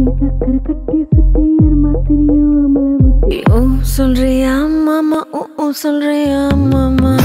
சக்கரை கட்டி சுத்தி எருமா தெரியும் அமல புத்தி. சொல்றியா மாமா சொல்றியா மாமா